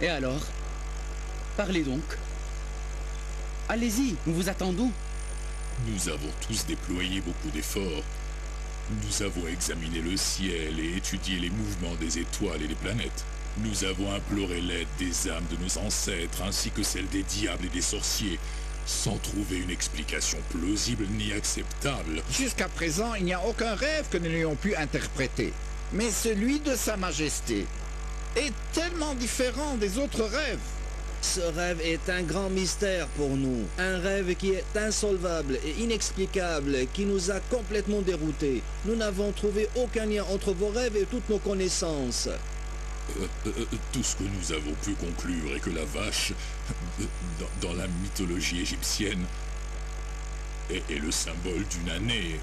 Et alors? Parlez donc. Allez-y, nous vous attendons. Nous avons tous déployé beaucoup d'efforts. Nous avons examiné le ciel et étudié les mouvements des étoiles et des planètes. Nous avons imploré l'aide des âmes de nos ancêtres ainsi que celle des diables et des sorciers, sans trouver une explication plausible ni acceptable. Jusqu'à présent, il n'y a aucun rêve que nous n'ayons pu interpréter. Mais celui de Sa Majesté est tellement différent des autres rêves. Ce rêve est un grand mystère pour nous. Un rêve qui est insolvable et inexplicable, qui nous a complètement déroutés. Nous n'avons trouvé aucun lien entre vos rêves et toutes nos connaissances. Tout ce que nous avons pu conclure est que la vache, dans la mythologie égyptienne, est le symbole d'une année.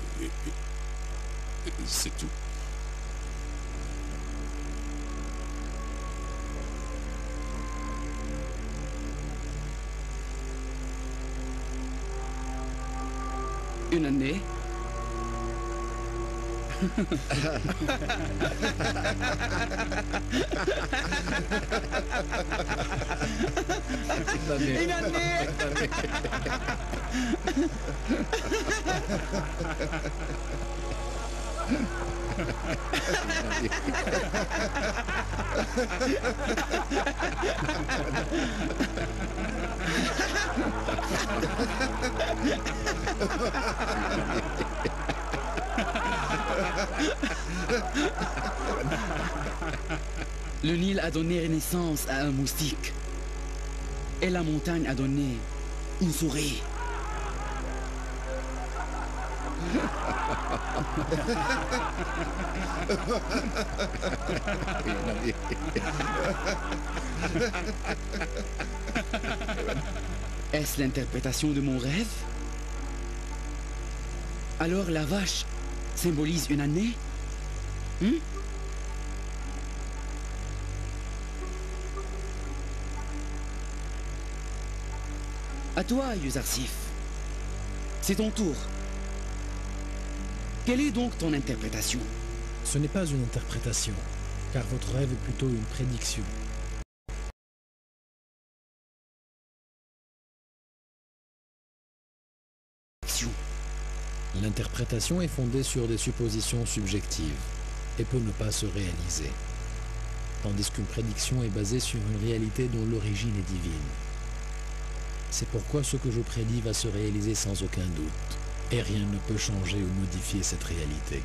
C'est tout. Une année? Une année. Le Nil a donné naissance à un moustique. Et la montagne a donné une souris. Est-ce l'interprétation de mon rêve? Alors la vache symbolise une année? À toi, Yuzarsif. C'est ton tour. Quelle est donc ton interprétation? Ce n'est pas une interprétation, car votre rêve est plutôt une prédiction. L'interprétation est fondée sur des suppositions subjectives et peut ne pas se réaliser, tandis qu'une prédiction est basée sur une réalité dont l'origine est divine. C'est pourquoi ce que je prédis va se réaliser sans aucun doute, et rien ne peut changer ou modifier cette réalité.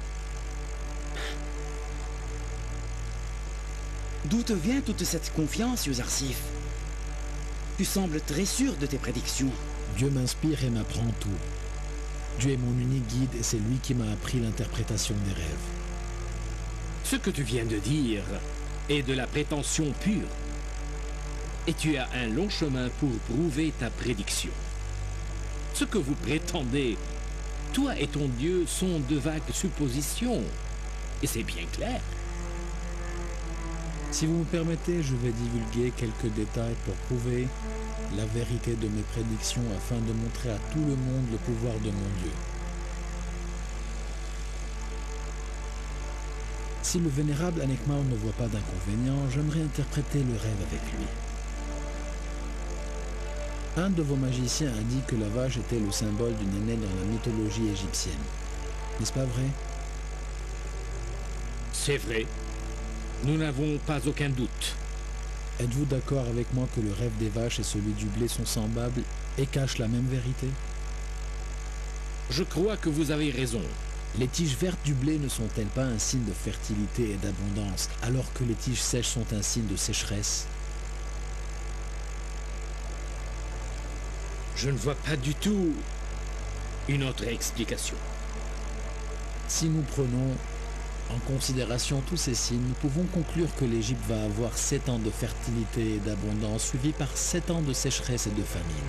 D'où te vient toute cette confiance, Yuzarsif? Tu sembles très sûr de tes prédictions. Dieu m'inspire et m'apprend tout. Dieu est mon unique guide et c'est lui qui m'a appris l'interprétation des rêves. Ce que tu viens de dire est de la prétention pure. Et tu as un long chemin pour prouver ta prédiction. Ce que vous prétendez, toi et ton Dieu, sont de vagues suppositions. Et c'est bien clair. Si vous me permettez, je vais divulguer quelques détails pour prouver la vérité de mes prédictions afin de montrer à tout le monde le pouvoir de mon Dieu. Si le vénérable Anekmao ne voit pas d'inconvénient, j'aimerais interpréter le rêve avec lui. Un de vos magiciens a dit que la vache était le symbole d'une année dans la mythologie égyptienne. N'est-ce pas vrai? C'est vrai. Nous n'avons pas aucun doute. Êtes-vous d'accord avec moi que le rêve des vaches et celui du blé sont semblables et cachent la même vérité? Je crois que vous avez raison. Les tiges vertes du blé ne sont-elles pas un signe de fertilité et d'abondance, alors que les tiges sèches sont un signe de sécheresse? Je ne vois pas du tout une autre explication. Si nous prenons en considération tous ces signes, nous pouvons conclure que l'Égypte va avoir 7 ans de fertilité et d'abondance, suivis par 7 ans de sécheresse et de famine.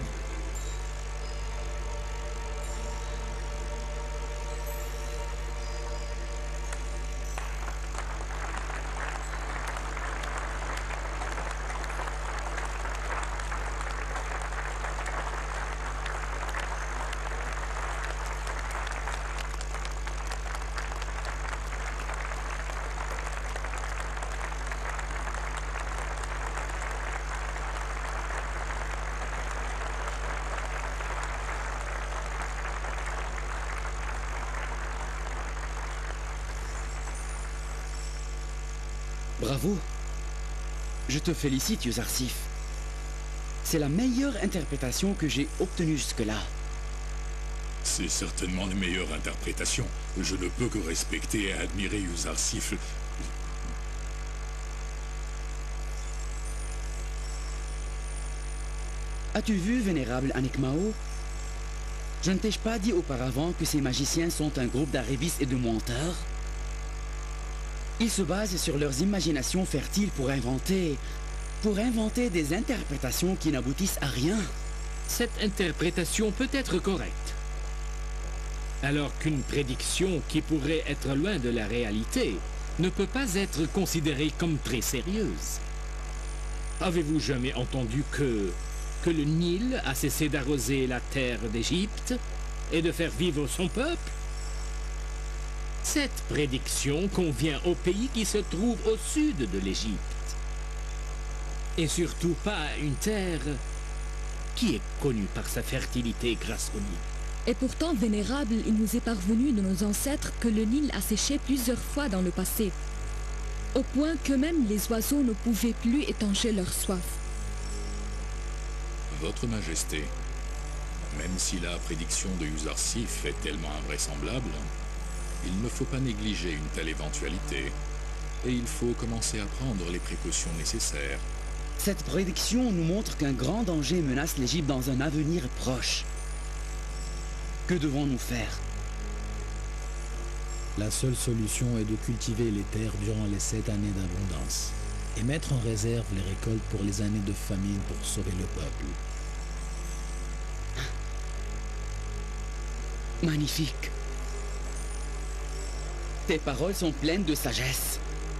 Bravo. Je te félicite, Yuzarsif. C'est la meilleure interprétation que j'ai obtenue jusque-là. C'est certainement la meilleure interprétation. Je ne peux que respecter et admirer Yuzarsif. As-tu vu, vénérable Anikmao? Je ne t'ai-je pas dit auparavant que ces magiciens sont un groupe d'arrivistes et de menteurs? Ils se basent sur leurs imaginations fertiles pour inventer des interprétations qui n'aboutissent à rien. Cette interprétation peut être correcte. Alors qu'une prédiction qui pourrait être loin de la réalité ne peut pas être considérée comme très sérieuse. Avez-vous jamais entendu que le Nil a cessé d'arroser la terre d'Égypte et de faire vivre son peuple? Cette prédiction convient au pays qui se trouve au sud de l'Égypte. Et surtout pas à une terre qui est connue par sa fertilité grâce au Nil. Et pourtant, vénérable, il nous est parvenu de nos ancêtres que le Nil a séché plusieurs fois dans le passé, au point que même les oiseaux ne pouvaient plus étancher leur soif. Votre Majesté, même si la prédiction de Yuzarsif est tellement invraisemblable, il ne faut pas négliger une telle éventualité. Et il faut commencer à prendre les précautions nécessaires. Cette prédiction nous montre qu'un grand danger menace l'Égypte dans un avenir proche. Que devons-nous faire? La seule solution est de cultiver les terres durant les 7 années d'abondance et mettre en réserve les récoltes pour les années de famine pour sauver le peuple. Magnifique. Tes paroles sont pleines de sagesse.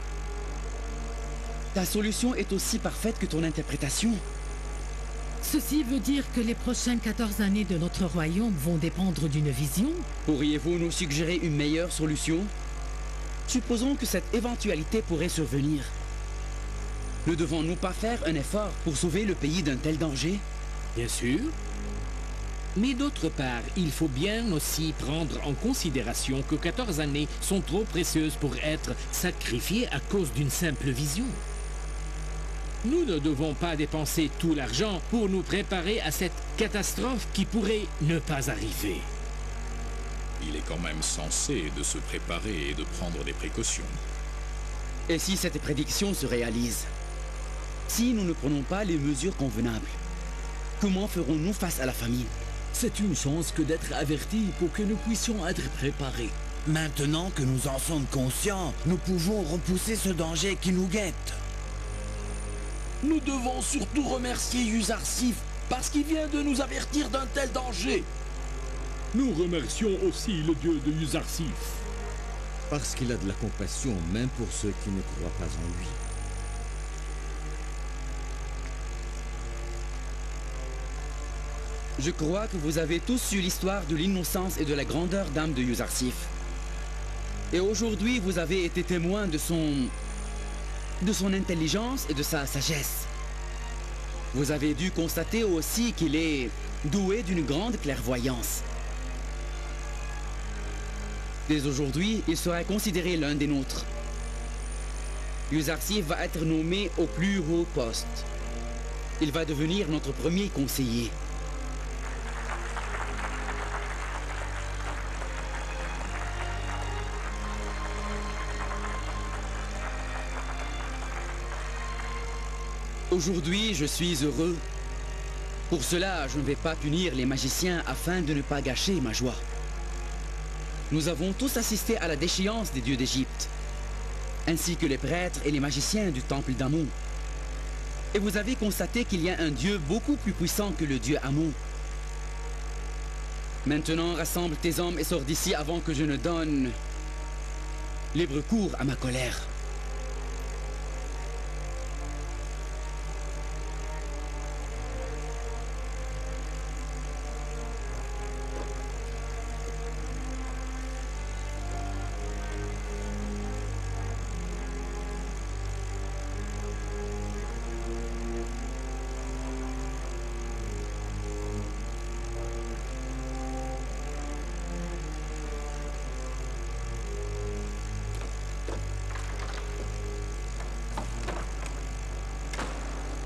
Ta solution est aussi parfaite que ton interprétation. Ceci veut dire que les prochaines 14 années de notre royaume vont dépendre d'une vision? Pourriez-vous nous suggérer une meilleure solution? Supposons que cette éventualité pourrait survenir. Ne devons-nous pas faire un effort pour sauver le pays d'un tel danger? Bien sûr. Mais d'autre part, il faut bien aussi prendre en considération que 14 années sont trop précieuses pour être sacrifiées à cause d'une simple vision. Nous ne devons pas dépenser tout l'argent pour nous préparer à cette catastrophe qui pourrait ne pas arriver. Il est quand même censé de se préparer et de prendre des précautions. Et si cette prédiction se réalise? Si nous ne prenons pas les mesures convenables, comment ferons-nous face à la famine? C'est une chance que d'être avertis pour que nous puissions être préparés. Maintenant que nous en sommes conscients, nous pouvons repousser ce danger qui nous guette. Nous devons surtout remercier Yuzarsif parce qu'il vient de nous avertir d'un tel danger. Nous remercions aussi le dieu de Yuzarsif. Parce qu'il a de la compassion même pour ceux qui ne croient pas en lui. Je crois que vous avez tous su l'histoire de l'innocence et de la grandeur d'âme de Yuzarsif. Et aujourd'hui, vous avez été témoin de son intelligence et de sa sagesse. Vous avez dû constater aussi qu'il est doué d'une grande clairvoyance. Dès aujourd'hui, il sera considéré l'un des nôtres. Yuzarsif va être nommé au plus haut poste. Il va devenir notre premier conseiller. Aujourd'hui, je suis heureux. Pour cela, je ne vais pas punir les magiciens afin de ne pas gâcher ma joie. Nous avons tous assisté à la déchéance des dieux d'Égypte, ainsi que les prêtres et les magiciens du temple d'Amon. Et vous avez constaté qu'il y a un dieu beaucoup plus puissant que le dieu Amon. Maintenant, rassemble tes hommes et sors d'ici avant que je ne donne libre cours à ma colère.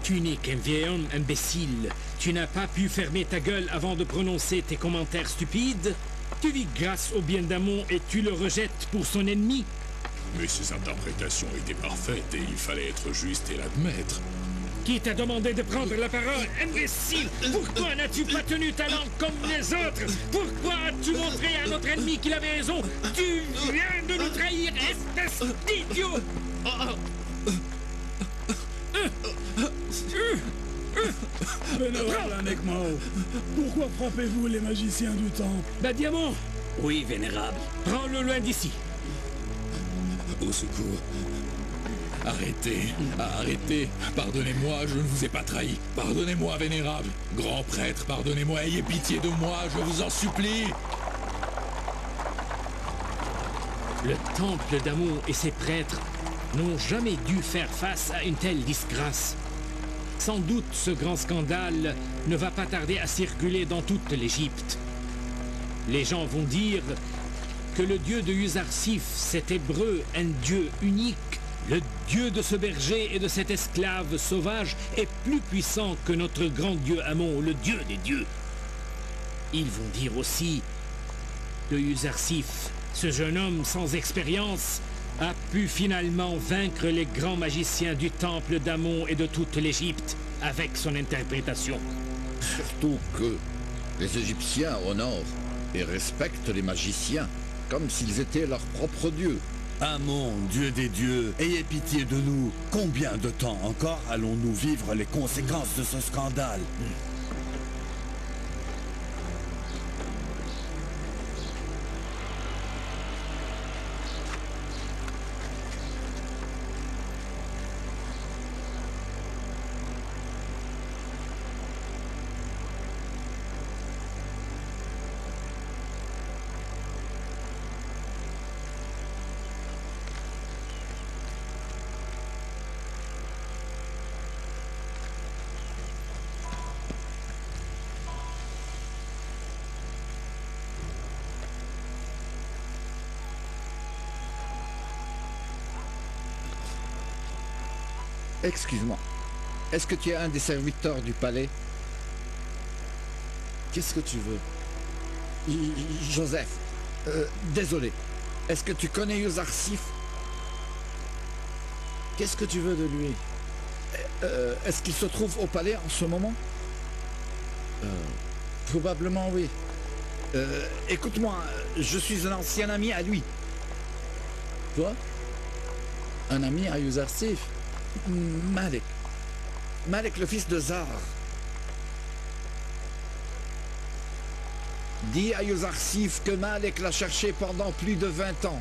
Tu n'es qu'un vieil homme imbécile. Tu n'as pas pu fermer ta gueule avant de prononcer tes commentaires stupides. Tu vis grâce au bien d'Amon et tu le rejettes pour son ennemi. Mais ses interprétations étaient parfaites et il fallait être juste et l'admettre. Qui t'a demandé de prendre la parole, imbécile? Pourquoi n'as-tu pas tenu ta langue comme les autres? Pourquoi as-tu montré à notre ennemi qu'il avait raison? Tu viens de nous trahir, espèce d'idiot! Vénérable Anekmao, pourquoi frappez-vous les magiciens du temple? Diamant! Oui, Vénérable. Prends-le loin d'ici. Au secours. Arrêtez, arrêtez. Pardonnez-moi, je ne vous ai pas trahi. Pardonnez-moi, Vénérable. Grand prêtre, pardonnez-moi, ayez pitié de moi, je vous en supplie. Le temple d'Amon et ses prêtres n'ont jamais dû faire face à une telle disgrâce. Sans doute, ce grand scandale ne va pas tarder à circuler dans toute l'Égypte. Les gens vont dire que le dieu de Yuzarsif, cet hébreu, un dieu unique, le dieu de ce berger et de cet esclave sauvage, est plus puissant que notre grand dieu Amon, le dieu des dieux. Ils vont dire aussi que Yuzarsif, ce jeune homme sans expérience, a pu finalement vaincre les grands magiciens du temple d'Amon et de toute l'Égypte avec son interprétation. Surtout que les Égyptiens honorent et respectent les magiciens comme s'ils étaient leurs propres dieux. Amon, dieu des dieux, ayez pitié de nous. Combien de temps encore allons-nous vivre les conséquences de ce scandale? Excuse-moi, est-ce que tu es un des serviteurs du palais? Qu'est-ce que tu veux? Joseph, désolé. Est-ce que tu connais Yuzarsif? Qu'est-ce que tu veux de lui? Est-ce qu'il se trouve au palais en ce moment? Probablement oui. Écoute-moi, je suis un ancien ami à lui. Toi? Un ami à Yuzarsif? Malek. Malek, le fils de Zar. Dis à Yuzarsif que Malek l'a cherché pendant plus de 20 ans.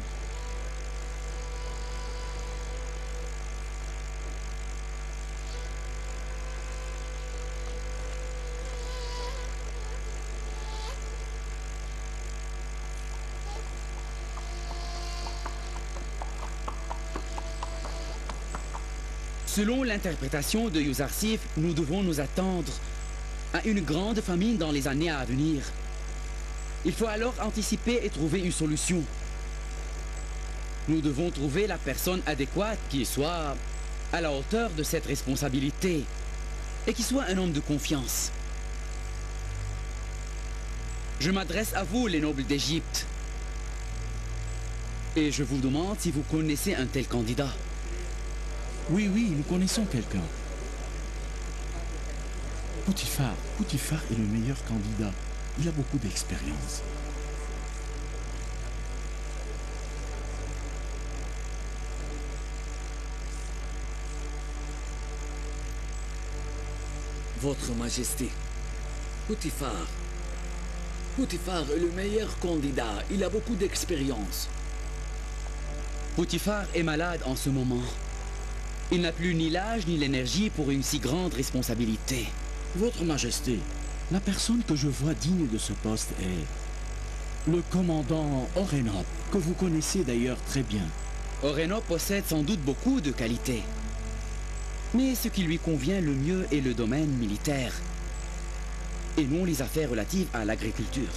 Selon l'interprétation de Yuzarsif, nous devons nous attendre à une grande famine dans les années à venir. Il faut alors anticiper et trouver une solution. Nous devons trouver la personne adéquate qui soit à la hauteur de cette responsabilité et qui soit un homme de confiance. Je m'adresse à vous, les nobles d'Égypte, et je vous demande si vous connaissez un tel candidat. Oui, nous connaissons quelqu'un. Potiphar est le meilleur candidat. Il a beaucoup d'expérience. Votre Majesté, Potiphar est le meilleur candidat. Il a beaucoup d'expérience. Potiphar est malade en ce moment. Il n'a plus ni l'âge ni l'énergie pour une si grande responsabilité. Votre Majesté, la personne que je vois digne de ce poste est le commandant Orénop, que vous connaissez d'ailleurs très bien. Orénop possède sans doute beaucoup de qualités. Mais ce qui lui convient le mieux est le domaine militaire, et non les affaires relatives à l'agriculture.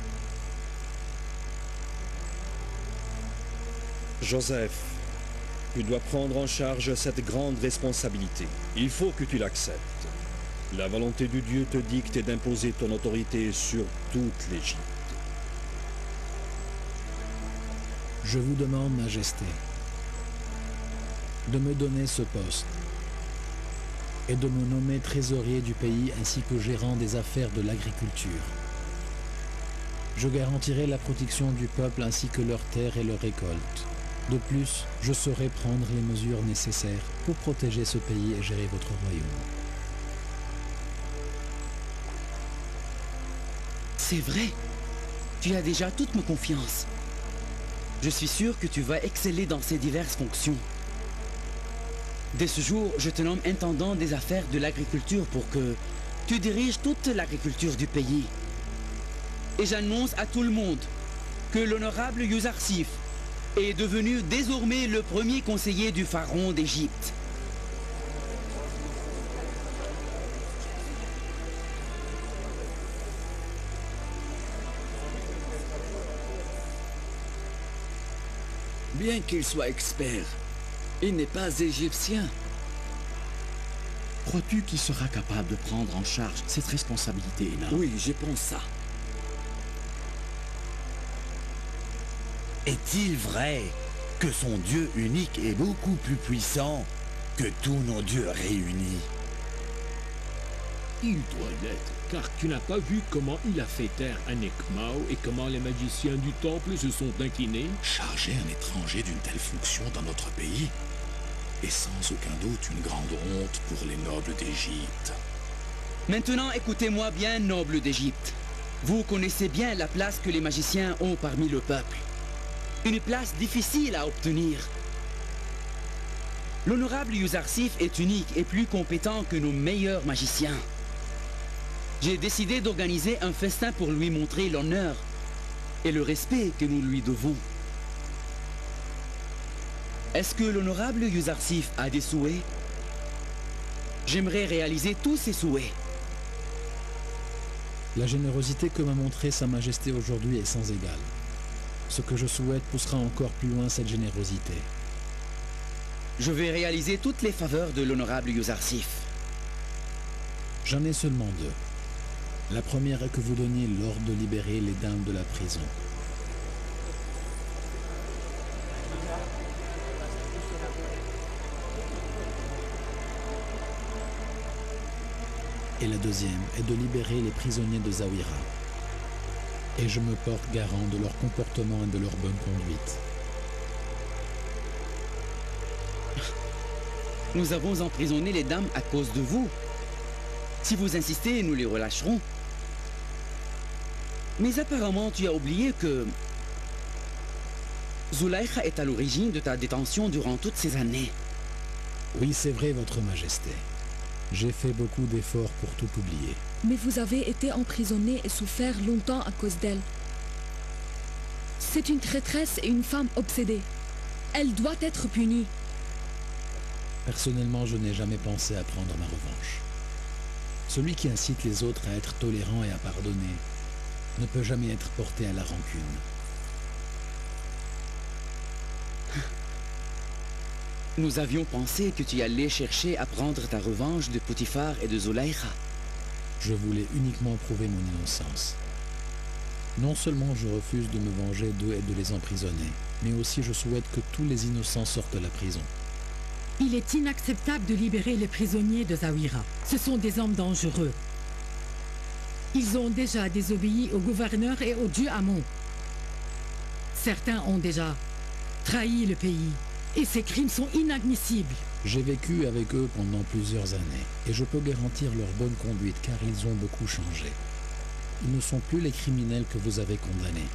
Joseph, Tu dois prendre en charge cette grande responsabilité. Il faut que tu l'acceptes. La volonté du Dieu te dicte d'imposer ton autorité sur toute l'Égypte. Je vous demande, Majesté, de me donner ce poste et de me nommer trésorier du pays ainsi que gérant des affaires de l'agriculture. Je garantirai la protection du peuple ainsi que leurs terres et leurs récoltes. De plus, je saurai prendre les mesures nécessaires pour protéger ce pays et gérer votre royaume. C'est vrai. Tu as déjà toute ma confiance. Je suis sûr que tu vas exceller dans ces diverses fonctions. Dès ce jour, je te nomme intendant des affaires de l'agriculture pour que tu diriges toute l'agriculture du pays. Et j'annonce à tout le monde que l'honorable Yuzarsif est devenu désormais le premier conseiller du pharaon d'Égypte. Bien qu'il soit expert, il n'est pas égyptien. Crois-tu qu'il sera capable de prendre en charge cette responsabilité, Héna? Oui, je pense ça. Est-il vrai que son Dieu unique est beaucoup plus puissant que tous nos dieux réunis? Il doit l'être, car tu n'as pas vu comment il a fait taire Anekmao et comment les magiciens du temple se sont inclinés? Charger un étranger d'une telle fonction dans notre pays est sans aucun doute une grande honte pour les nobles d'Égypte. Maintenant, écoutez-moi bien, nobles d'Égypte. Vous connaissez bien la place que les magiciens ont parmi le peuple. Une place difficile à obtenir. L'honorable Yuzarsif est unique et plus compétent que nos meilleurs magiciens. J'ai décidé d'organiser un festin pour lui montrer l'honneur et le respect que nous lui devons. Est-ce que l'honorable Yuzarsif a des souhaits? J'aimerais réaliser tous ses souhaits. La générosité que m'a montrée Sa Majesté aujourd'hui est sans égale. Ce que je souhaite poussera encore plus loin cette générosité. Je vais réaliser toutes les faveurs de l'honorable Yuzarsif. J'en ai seulement deux. La première est que vous donniez l'ordre de libérer les dames de la prison. Et la deuxième est de libérer les prisonniers de Zawira. Et je me porte garant de leur comportement et de leur bonne conduite. Nous avons emprisonné les dames à cause de vous. Si vous insistez, nous les relâcherons. Mais apparemment, tu as oublié que Zulaykha est à l'origine de ta détention durant toutes ces années. Oui, c'est vrai, Votre Majesté. J'ai fait beaucoup d'efforts pour tout oublier. Mais vous avez été emprisonné et souffert longtemps à cause d'elle. C'est une traîtresse et une femme obsédée. Elle doit être punie. Personnellement, je n'ai jamais pensé à prendre ma revanche. Celui qui incite les autres à être tolérants et à pardonner ne peut jamais être porté à la rancune. Nous avions pensé que tu allais chercher à prendre ta revanche de Potiphar et de Zulaykha. Je voulais uniquement prouver mon innocence. Non seulement je refuse de me venger d'eux et de les emprisonner, mais aussi je souhaite que tous les innocents sortent de la prison. Il est inacceptable de libérer les prisonniers de Zawira. Ce sont des hommes dangereux. Ils ont déjà désobéi au gouverneur et au dieu Amon. Certains ont déjà trahi le pays. Et ces crimes sont inadmissibles. J'ai vécu avec eux pendant plusieurs années, et je peux garantir leur bonne conduite car ils ont beaucoup changé. Ils ne sont plus les criminels que vous avez condamnés.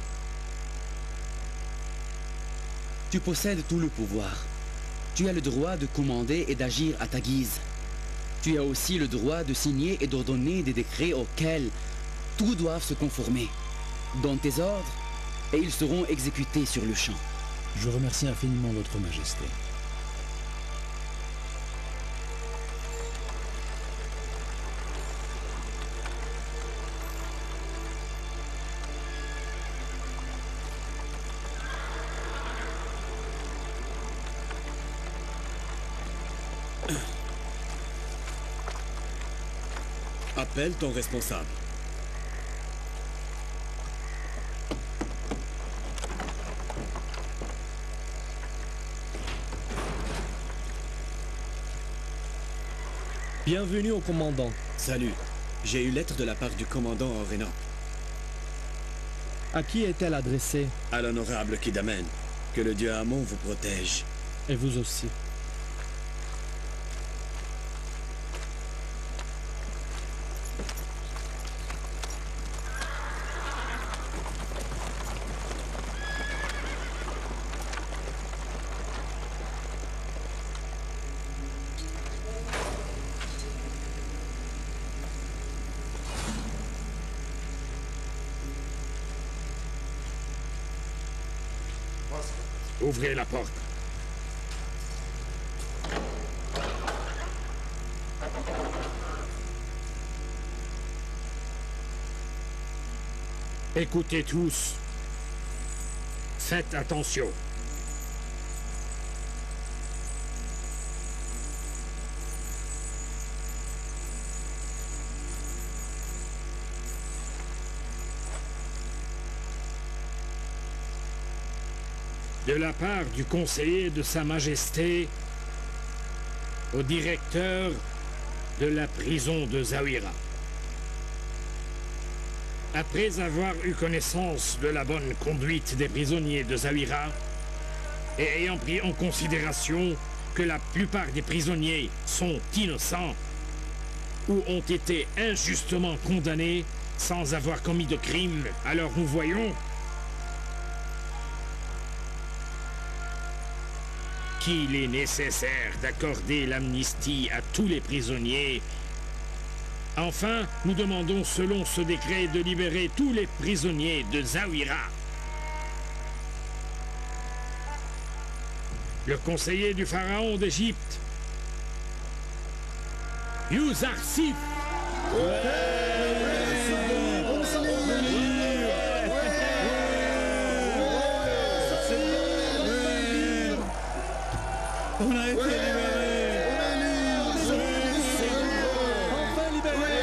Tu possèdes tout le pouvoir. Tu as le droit de commander et d'agir à ta guise. Tu as aussi le droit de signer et d'ordonner des décrets auxquels tous doivent se conformer. Donne tes ordres, et ils seront exécutés sur le champ. Je remercie infiniment Votre Majesté. Appelle ton responsable. Bienvenue au commandant. Salut. J'ai eu lettre de la part du commandant Orenop. À qui est-elle adressée? À l'honorable Kidamen. Que le dieu Amon vous protège. Et vous aussi. Ouvrez la porte. Écoutez tous. Faites attention. De la part du conseiller de Sa Majesté au directeur de la prison de Zawira. Après avoir eu connaissance de la bonne conduite des prisonniers de Zawira et ayant pris en considération que la plupart des prisonniers sont innocents ou ont été injustement condamnés sans avoir commis de crime, alors nous voyons qu'il est nécessaire d'accorder l'amnistie à tous les prisonniers. Enfin, nous demandons selon ce décret de libérer tous les prisonniers de Zawira. Le conseiller du pharaon d'Égypte, Yuzarsif. On a été libérés. Enfin libérés.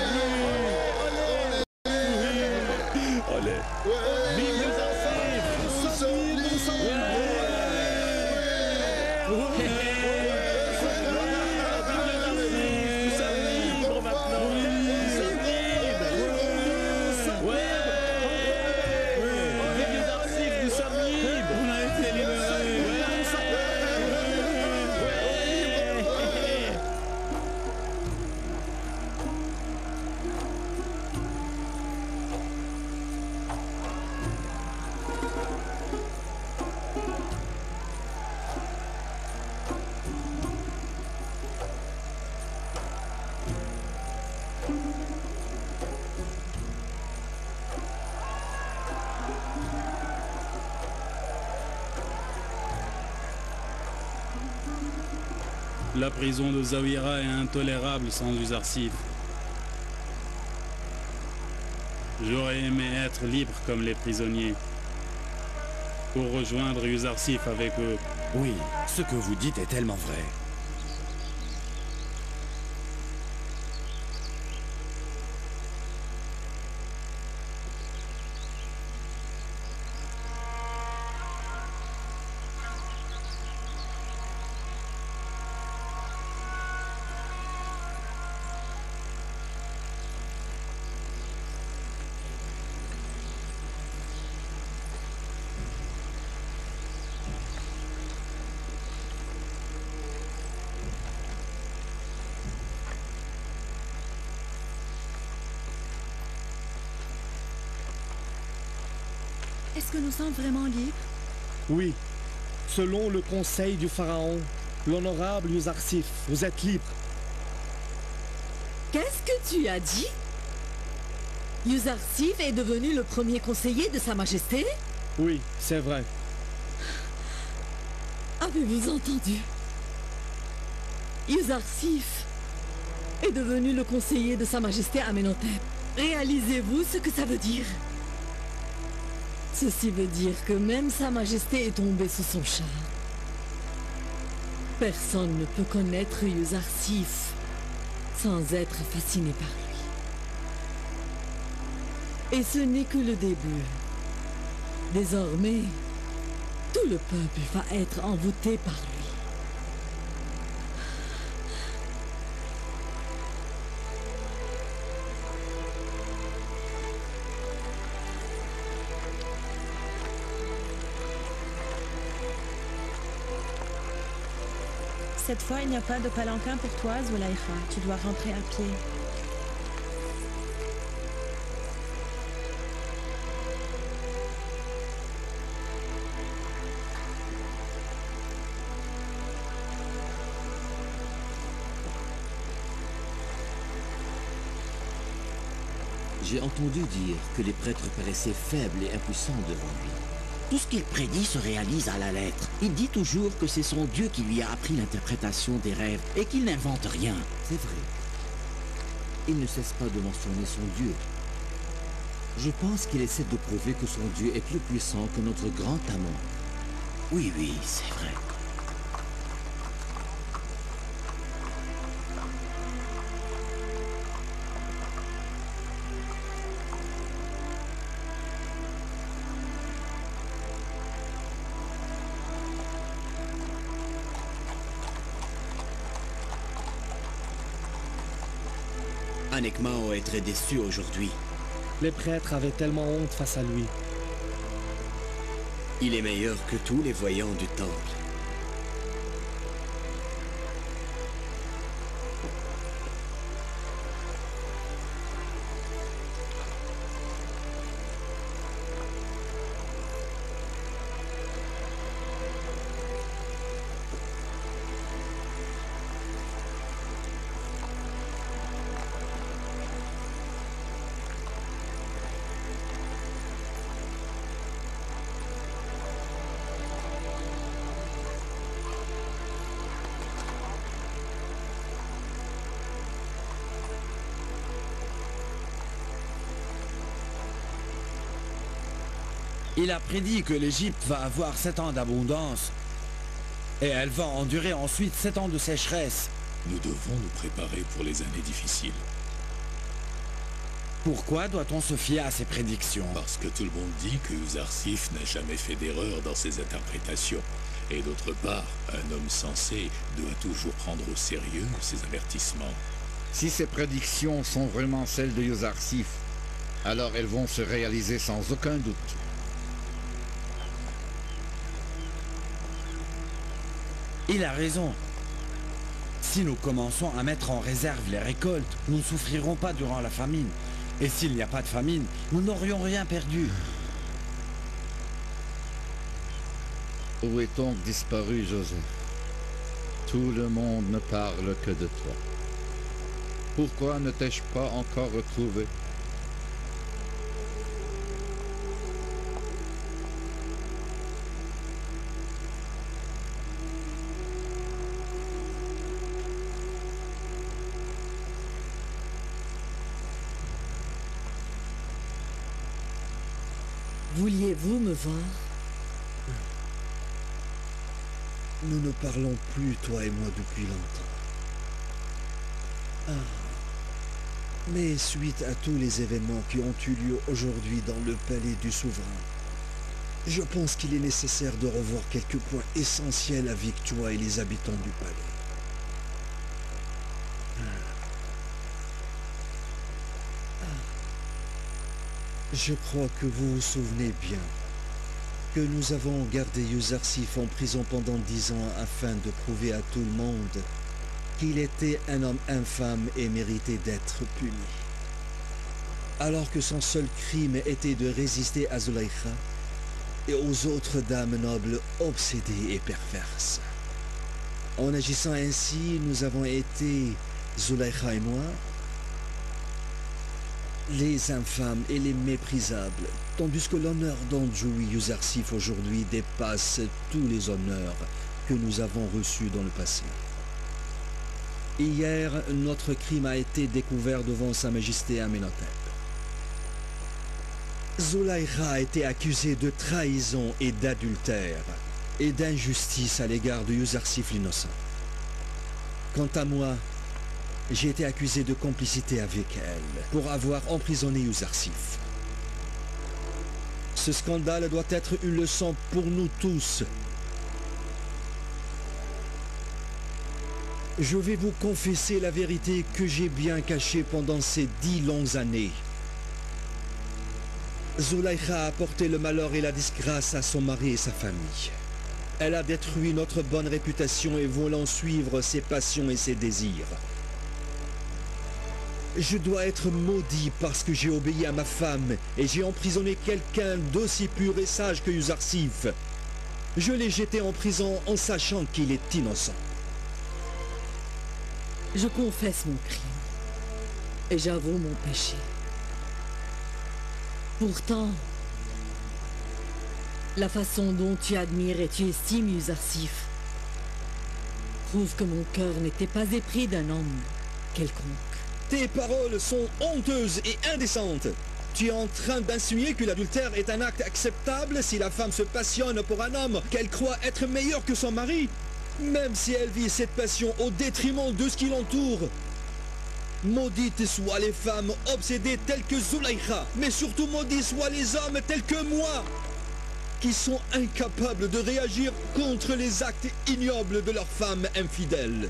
Allez. Vive les La prison de Zawira est intolérable sans Yuzarsif. J'aurais aimé être libre comme les prisonniers, pour rejoindre Yuzarsif avec eux. Oui, ce que vous dites est tellement vrai. Est-ce que nous sommes vraiment libres? Oui. Selon le conseil du pharaon, l'honorable Yuzarsif, vous êtes libre. Qu'est-ce que tu as dit? Yuzarsif est devenu le premier conseiller de Sa Majesté? Oui, c'est vrai. Avez-vous entendu? Yuzarsif est devenu le conseiller de Sa Majesté Amenhotep. Réalisez-vous ce que ça veut dire? Ceci veut dire que même Sa Majesté est tombée sous son char. Personne ne peut connaître Yuzarsif sans être fasciné par lui. Et ce n'est que le début. Désormais, tout le peuple va être envoûté par lui. Cette fois, il n'y a pas de palanquin pour toi, Zulaïkha. Tu dois rentrer à pied. J'ai entendu dire que les prêtres paraissaient faibles et impuissants devant lui. Tout ce qu'il prédit se réalise à la lettre. Il dit toujours que c'est son Dieu qui lui a appris l'interprétation des rêves et qu'il n'invente rien. C'est vrai. Il ne cesse pas de mentionner son Dieu. Je pense qu'il essaie de prouver que son Dieu est plus puissant que notre grand Amon. Oui, c'est vrai. Anek-Mao est très déçu aujourd'hui. Les prêtres avaient tellement honte face à lui. Il est meilleur que tous les voyants du temple. Il a prédit que l'Égypte va avoir 7 ans d'abondance et elle va endurer ensuite 7 ans de sécheresse. Nous devons nous préparer pour les années difficiles. Pourquoi doit-on se fier à ces prédictions? Parce que tout le monde dit que Yuzarsif n'a jamais fait d'erreur dans ses interprétations. Et d'autre part, un homme sensé doit toujours prendre au sérieux ses avertissements. Si ces prédictions sont vraiment celles de Yuzarsif, alors elles vont se réaliser sans aucun doute. Il a raison. Si nous commençons à mettre en réserve les récoltes, nous ne souffrirons pas durant la famine. Et s'il n'y a pas de famine, nous n'aurions rien perdu. Où est donc disparu, Joseph? Tout le monde ne parle que de toi. Pourquoi ne t'ai-je pas encore retrouvé? Vouliez-vous me voir? Nous ne parlons plus, toi et moi, depuis longtemps. Mais suite à tous les événements qui ont eu lieu aujourd'hui dans le palais du souverain, je pense qu'il est nécessaire de revoir quelques points essentiels avec toi et les habitants du palais. Je crois que vous vous souvenez bien que nous avons gardé Yuzarsif en prison pendant 10 ans afin de prouver à tout le monde qu'il était un homme infâme et méritait d'être puni. Alors que son seul crime était de résister à Zulaïkha et aux autres dames nobles obsédées et perverses. En agissant ainsi, nous avons été, Zulaïkha et moi, les infâmes et les méprisables, tandis que l'honneur dont jouit Yuzarsif aujourd'hui dépasse tous les honneurs que nous avons reçus dans le passé. Hier, notre crime a été découvert devant Sa Majesté Amenhotep. Zulaïkha a été accusée de trahison et d'adultère et d'injustice à l'égard de Yuzarsif l'innocent. Quant à moi, j'ai été accusé de complicité avec elle pour avoir emprisonné Yuzarsif. Ce scandale doit être une leçon pour nous tous. Je vais vous confesser la vérité que j'ai bien cachée pendant ces 10 longues années. Zulaïcha a apporté le malheur et la disgrâce à son mari et sa famille. Elle a détruit notre bonne réputation et voulant suivre ses passions et ses désirs. Je dois être maudit parce que j'ai obéi à ma femme et j'ai emprisonné quelqu'un d'aussi pur et sage que Yuzarsif. Je l'ai jeté en prison en sachant qu'il est innocent. Je confesse mon crime et j'avoue mon péché. Pourtant, la façon dont tu admires et tu estimes Yuzarsif prouve que mon cœur n'était pas épris d'un homme quelconque. Tes paroles sont honteuses et indécentes. Tu es en train d'insinuer que l'adultère est un acte acceptable si la femme se passionne pour un homme qu'elle croit être meilleur que son mari, même si elle vit cette passion au détriment de ce qui l'entoure. Maudites soient les femmes obsédées telles que Zulaïcha, mais surtout maudits soient les hommes tels que moi, qui sont incapables de réagir contre les actes ignobles de leurs femmes infidèles.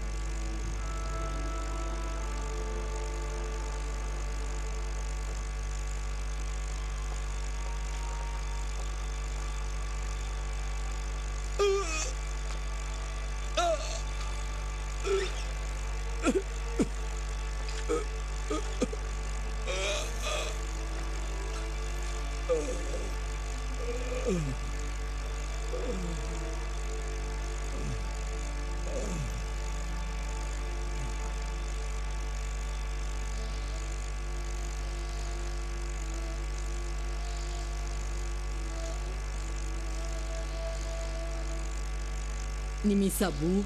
Nimisabou.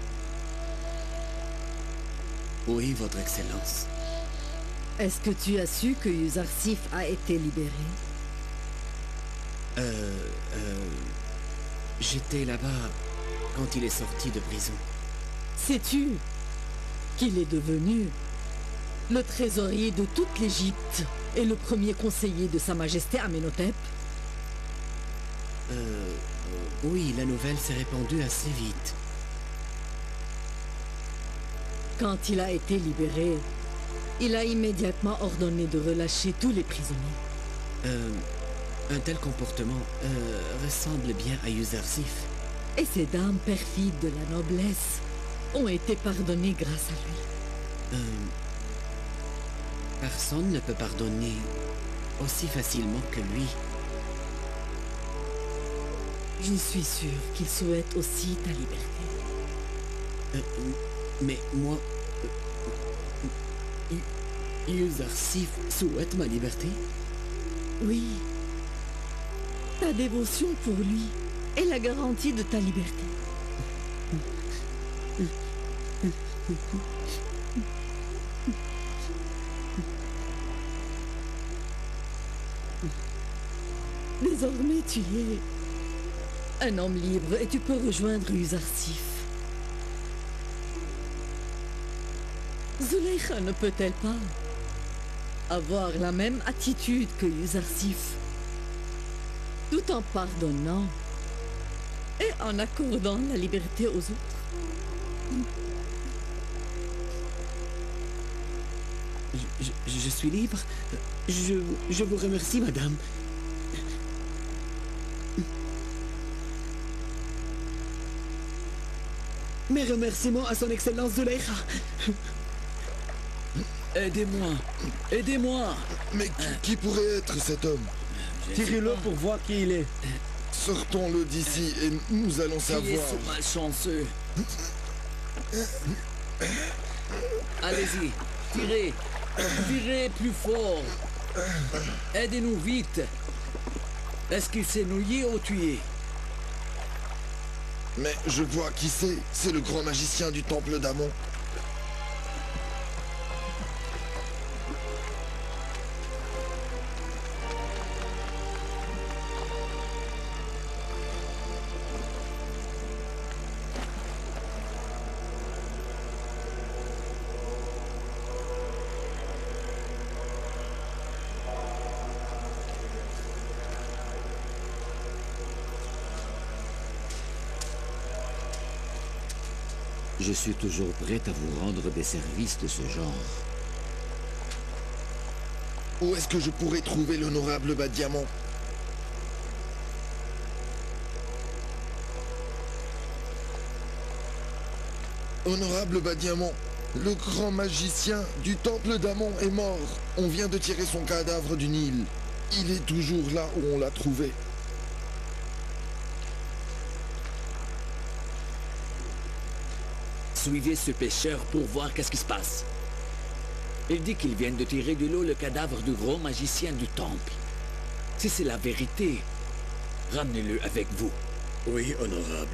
Oui, Votre Excellence. Est-ce que tu as su que Yuzarsif a été libéré? J'étais là-bas quand il est sorti de prison. Sais-tu qu'il est devenu le trésorier de toute l'Égypte et le premier conseiller de Sa Majesté Amenhotep? Oui, la nouvelle s'est répandue assez vite. Quand il a été libéré, il a immédiatement ordonné de relâcher tous les prisonniers. Un tel comportement ressemble bien à Yuzarsif. Et ces dames perfides de la noblesse ont été pardonnées grâce à lui. Personne ne peut pardonner aussi facilement que lui. Je suis sûr qu'il souhaite aussi ta liberté. Mais moi... Yuzarsif souhaite ma liberté? Oui. Ta dévotion pour lui est la garantie de ta liberté. Désormais, tu es un homme libre et tu peux rejoindre Yuzarsif. Zulaïcha ne peut-elle pas avoir la même attitude que Yuzarsif, tout en pardonnant et en accordant la liberté aux autres? Je suis libre. Je vous remercie, madame. Mes remerciements à son Excellence Zulaïcha. Aidez-moi. Aidez-moi. Mais qui pourrait être cet homme? Tirez-le pour voir qui il est. Sortons-le d'ici et nous allons savoir. Qui est ce malchanceux? Allez-y, tirez. Tirez plus fort. Aidez-nous vite. Est-ce qu'il s'est nouillé ou tué? Mais je vois qui c'est. C'est le grand magicien du temple d'Amon. Je suis toujours prête à vous rendre des services de ce genre. Où est-ce que je pourrais trouver l'honorable Badiamon? Honorable Badiamon, le grand magicien du temple d'Amon est mort. On vient de tirer son cadavre du Nil. Il est toujours là où on l'a trouvé. Suivez ce pêcheur pour voir qu'est-ce qui se passe. Il dit qu'ils viennent de tirer de l'eau le cadavre du grand magicien du temple. Si c'est la vérité, ramenez-le avec vous. Oui, honorable.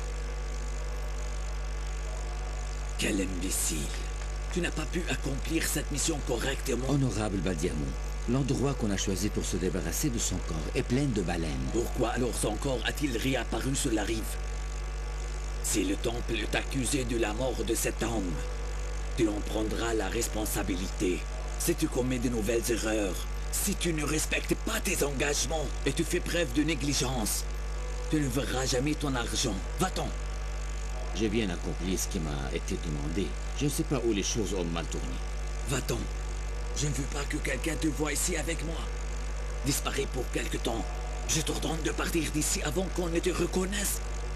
Quel imbécile. Tu n'as pas pu accomplir cette mission correctement. Honorable Badiamon, l'endroit qu'on a choisi pour se débarrasser de son corps est plein de baleines. Pourquoi alors son corps a-t-il réapparu sur la rive? Si le temple est accusé de la mort de cet homme, tu en prendras la responsabilité. Si tu commets de nouvelles erreurs, si tu ne respectes pas tes engagements et tu fais preuve de négligence, tu ne verras jamais ton argent. Va-t'en. J'ai bien accompli ce qui m'a été demandé. Je ne sais pas où les choses ont mal tourné. Va-t'en. Je ne veux pas que quelqu'un te voie ici avec moi. Disparais pour quelque temps. Je t'ordonne de partir d'ici avant qu'on ne te reconnaisse.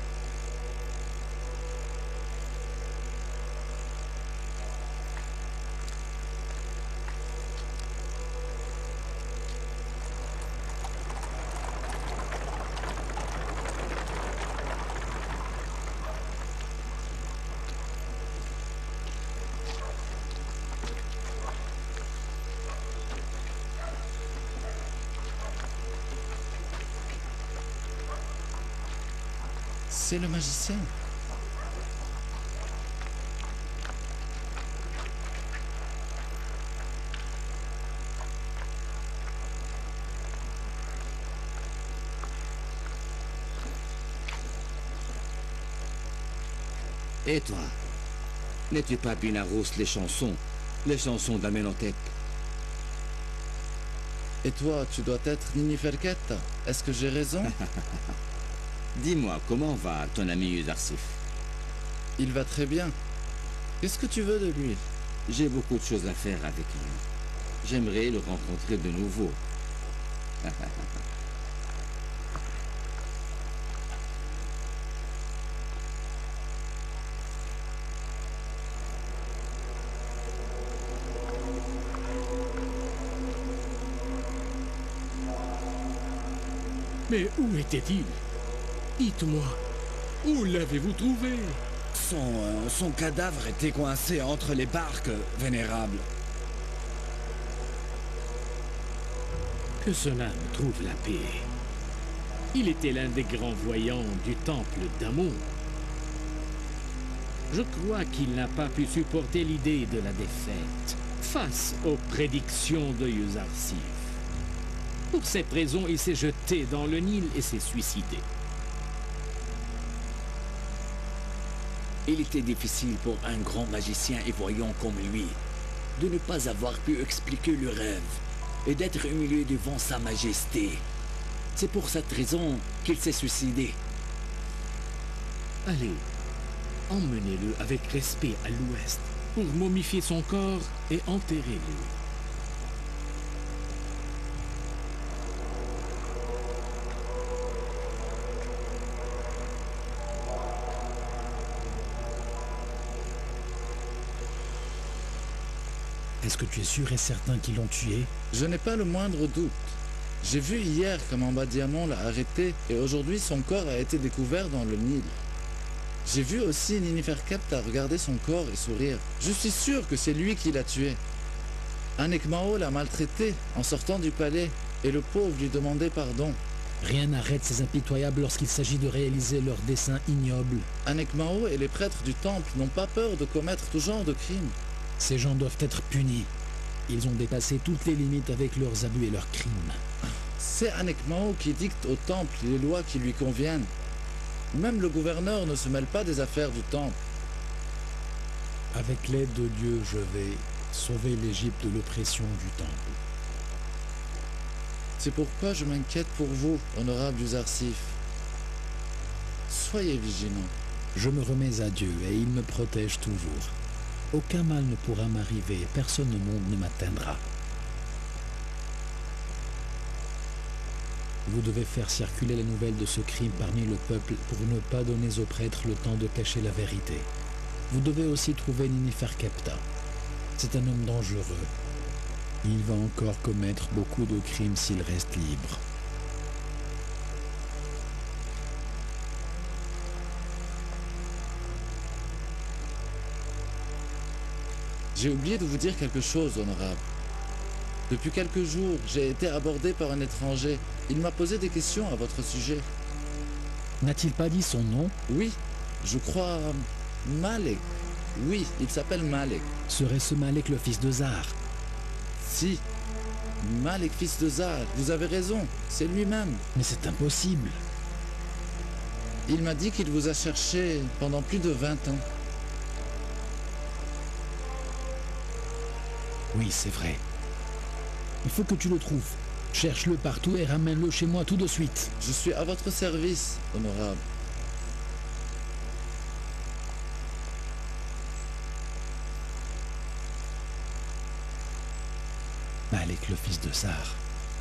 C'est le magicien. Et toi, n'es-tu pas Binaros les chansons d'Amenhotep? Et toi, tu dois être Niniferket. Est-ce que j'ai raison? Dis-moi, comment va ton ami Uzarsif? Il va très bien. Qu'est-ce que tu veux de lui? J'ai beaucoup de choses à faire avec lui. J'aimerais le rencontrer de nouveau. Mais où était-il? Dites-moi, où l'avez-vous trouvé? Son cadavre était coincé entre les barques, vénérable. Que son âme trouve la paix. Il était l'un des grands voyants du temple d'Amon. Je crois qu'il n'a pas pu supporter l'idée de la défaite face aux prédictions de Uzarsif. Pour cette raison, il s'est jeté dans le Nil et s'est suicidé. Il était difficile pour un grand magicien et voyant comme lui de ne pas avoir pu expliquer le rêve et d'être humilié devant sa majesté. C'est pour cette raison qu'il s'est suicidé. Allez, emmenez-le avec respect à l'ouest pour momifier son corps et enterrez-le. Est-ce que tu es sûr et certain qu'ils l'ont tué? Je n'ai pas le moindre doute. J'ai vu hier comment Badiamon l'a arrêté et aujourd'hui son corps a été découvert dans le Nil. J'ai vu aussi Niniferket regarder son corps et sourire. Je suis sûr que c'est lui qui l'a tué. Anekmao l'a maltraité en sortant du palais et le pauvre lui demandait pardon. Rien n'arrête ces impitoyables lorsqu'il s'agit de réaliser leurs desseins ignobles. Anekmao et les prêtres du temple n'ont pas peur de commettre tout genre de crimes. Ces gens doivent être punis. Ils ont dépassé toutes les limites avec leurs abus et leurs crimes. C'est Anekmao qui dicte au temple les lois qui lui conviennent. Même le gouverneur ne se mêle pas des affaires du temple. Avec l'aide de Dieu, je vais sauver l'Égypte de l'oppression du temple. C'est pourquoi je m'inquiète pour vous, honorable Uzarsif. Soyez vigilants. Je me remets à Dieu et il me protège toujours. Aucun mal ne pourra m'arriver, personne au monde ne m'atteindra. Vous devez faire circuler les nouvelles de ce crime parmi le peuple pour ne pas donner aux prêtres le temps de cacher la vérité. Vous devez aussi trouver Niniferkepta. C'est un homme dangereux. Il va encore commettre beaucoup de crimes s'il reste libre. J'ai oublié de vous dire quelque chose, honorable. Depuis quelques jours, j'ai été abordé par un étranger. Il m'a posé des questions à votre sujet. N'a-t-il pas dit son nom? Oui, je crois... Malek. Oui, il s'appelle Malek. Serait-ce Malek le fils de Zar? Si. Malek, fils de Zar, vous avez raison, c'est lui-même. Mais c'est impossible. Il m'a dit qu'il vous a cherché pendant plus de 20 ans. Oui, c'est vrai. Il faut que tu le trouves. Cherche-le partout et ramène-le chez moi tout de suite. Je suis à votre service, honorable. Malek, le fils de Zar.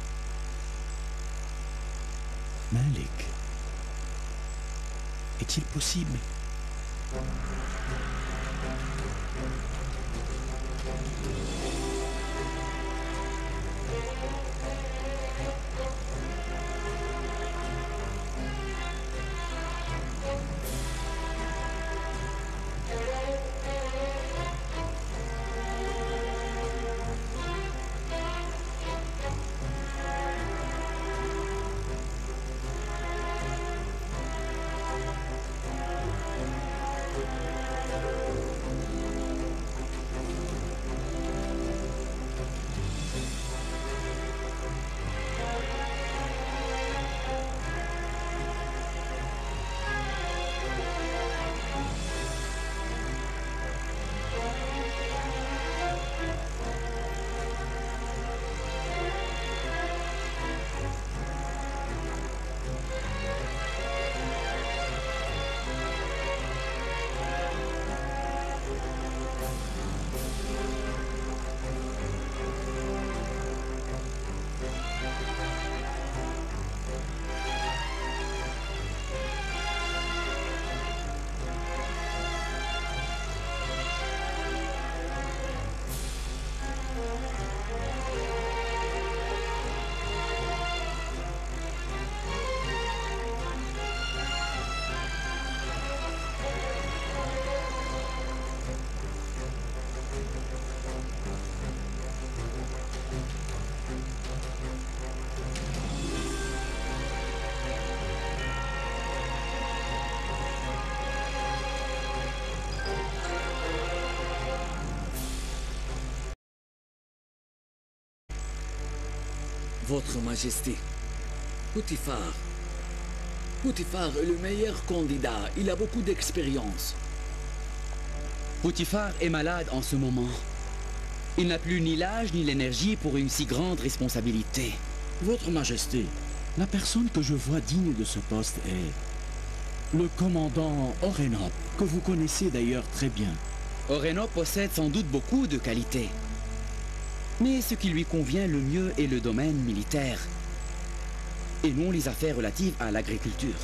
Malek. Est-il possible? Votre Majesté, Poutifar. Poutifar est le meilleur candidat. Il a beaucoup d'expérience. Poutifar est malade en ce moment. Il n'a plus ni l'âge ni l'énergie pour une si grande responsabilité. Votre Majesté, la personne que je vois digne de ce poste est le commandant Orenop, que vous connaissez d'ailleurs très bien. Orenop possède sans doute beaucoup de qualités. Mais ce qui lui convient le mieux est le domaine militaire, et non les affaires relatives à l'agriculture.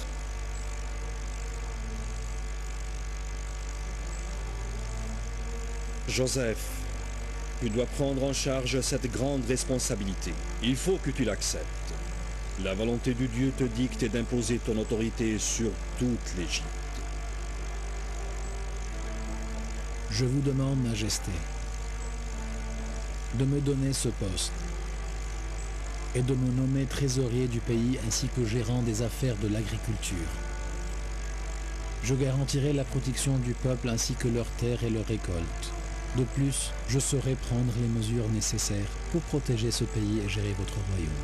Joseph, tu dois prendre en charge cette grande responsabilité. Il faut que tu l'acceptes. La volonté du Dieu te dicte d'imposer ton autorité sur toute l'Égypte. Je vous demande, Majesté, de me donner ce poste et de me nommer trésorier du pays ainsi que gérant des affaires de l'agriculture. Je garantirai la protection du peuple ainsi que leurs terres et leurs récoltes. De plus, je saurai prendre les mesures nécessaires pour protéger ce pays et gérer votre royaume.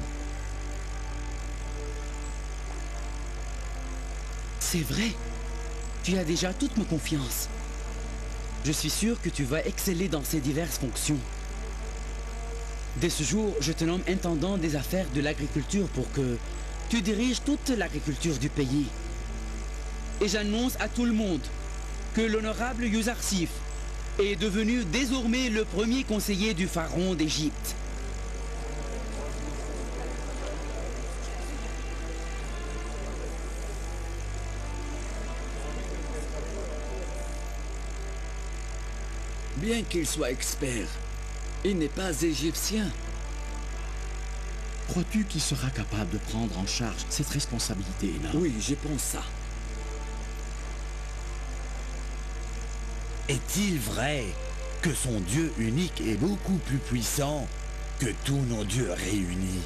C'est vrai. Tu as déjà toute ma confiance. Je suis sûr que tu vas exceller dans ces diverses fonctions. Dès ce jour, je te nomme intendant des affaires de l'agriculture pour que tu diriges toute l'agriculture du pays. Et j'annonce à tout le monde que l'honorable Yuzarsif est devenu désormais le premier conseiller du pharaon d'Égypte. Bien qu'il soit expert, il n'est pas égyptien. Crois-tu qu'il sera capable de prendre en charge cette responsabilité, Ena? Oui, je pense ça. Est-il vrai que son Dieu unique est beaucoup plus puissant que tous nos dieux réunis?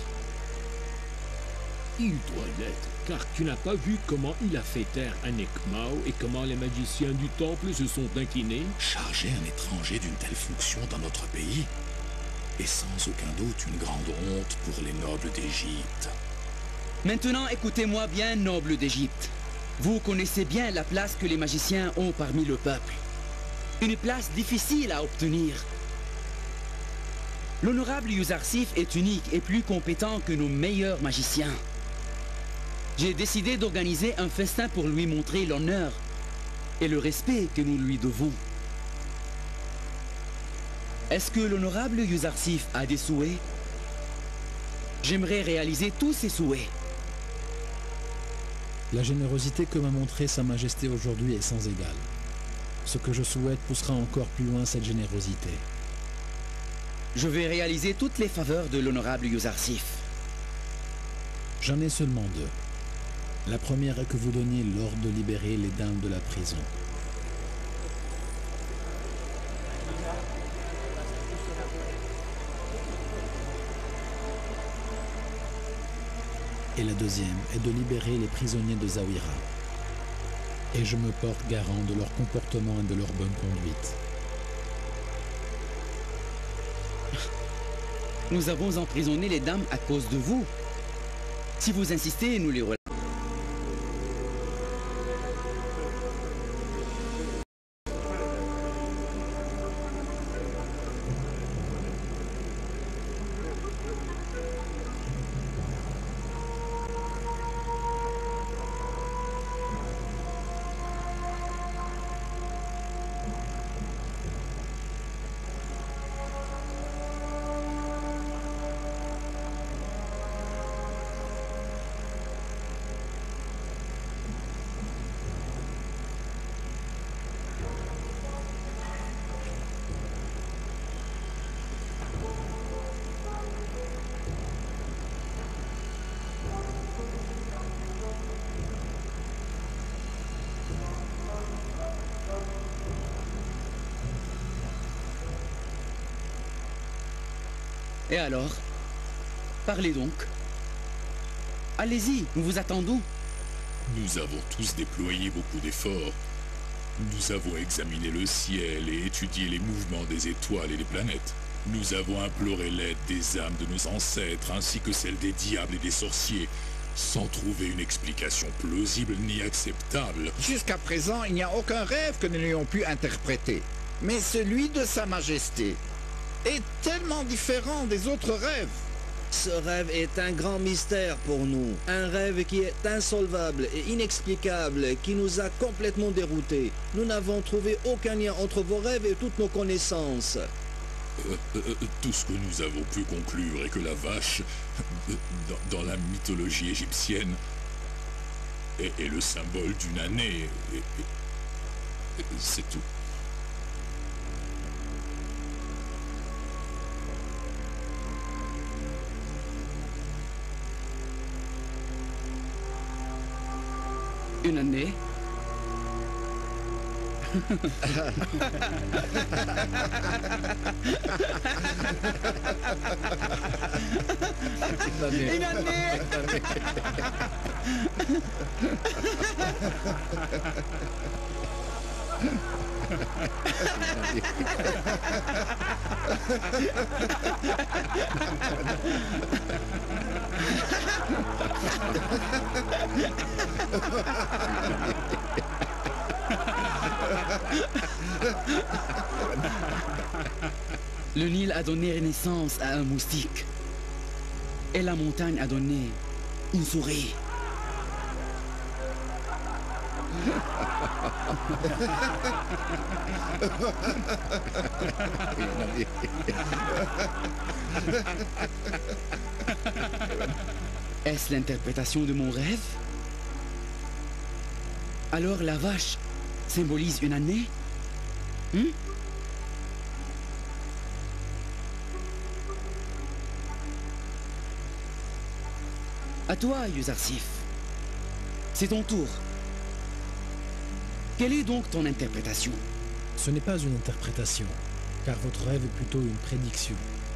Il doit l'être, car tu n'as pas vu comment il a fait taire Anekmao et comment les magiciens du temple se sont inclinés? Charger un étranger d'une telle fonction dans notre pays est sans aucun doute une grande honte pour les nobles d'Égypte. Maintenant, écoutez-moi bien, nobles d'Égypte. Vous connaissez bien la place que les magiciens ont parmi le peuple. Une place difficile à obtenir. L'honorable Yuzarsif est unique et plus compétent que nos meilleurs magiciens. J'ai décidé d'organiser un festin pour lui montrer l'honneur et le respect que nous lui devons. Est-ce que l'honorable Yuzarsif a des souhaits? J'aimerais réaliser tous ses souhaits. La générosité que m'a montrée Sa Majesté aujourd'hui est sans égale. Ce que je souhaite poussera encore plus loin cette générosité. Je vais réaliser toutes les faveurs de l'honorable Yuzarsif. J'en ai seulement deux. La première est que vous donniez l'ordre de libérer les dames de la prison. Et la deuxième est de libérer les prisonniers de Zawira. Et je me porte garant de leur comportement et de leur bonne conduite. Nous avons emprisonné les dames à cause de vous. Si vous insistez, nous les relâcherons. Et alors? Parlez donc. Allez-y, nous vous attendons. Nous avons tous déployé beaucoup d'efforts. Nous avons examiné le ciel et étudié les mouvements des étoiles et des planètes. Nous avons imploré l'aide des âmes de nos ancêtres ainsi que celle des diables et des sorciers, sans trouver une explication plausible ni acceptable. Jusqu'à présent, il n'y a aucun rêve que nous n'ayons pu interpréter. Mais celui de Sa Majesté est tellement différent des autres rêves. Ce rêve est un grand mystère pour nous. Un rêve qui est insolvable et inexplicable, qui nous a complètement déroutés. Nous n'avons trouvé aucun lien entre vos rêves et toutes nos connaissances. Tout ce que nous avons pu conclure est que la vache, dans la mythologie égyptienne, est le symbole d'une année. C'est tout. Une année? Une année. Le Nil a donné naissance à un moustique. Et la montagne a donné une souris. Est-ce l'interprétation de mon rêve? Alors la vache symbolise une année? À toi, Yuzarsif. C'est ton tour. Quelle est donc ton interprétation? Ce n'est pas une interprétation, car votre rêve est plutôt une prédiction.